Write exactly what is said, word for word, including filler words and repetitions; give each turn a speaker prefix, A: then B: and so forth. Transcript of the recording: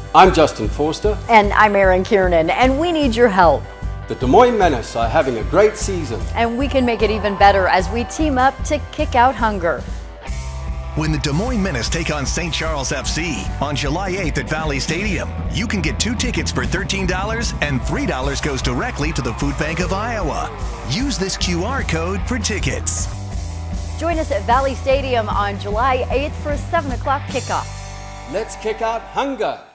A: I'm Justin Forster.
B: And I'm Erin Kiernan, and we need your help.
A: The Des Moines Menace are having a great season.
B: And we can make it even better as we team up to kick out hunger.
C: When the Des Moines Menace take on Saint Charles F C on July eighth at Valley Stadium, you can get two tickets for thirteen dollars and three dollars goes directly to the Food Bank of Iowa. Use this Q R code for tickets.
B: Join us at Valley Stadium on July eighth for a seven o'clock kickoff.
A: Let's kick out hunger.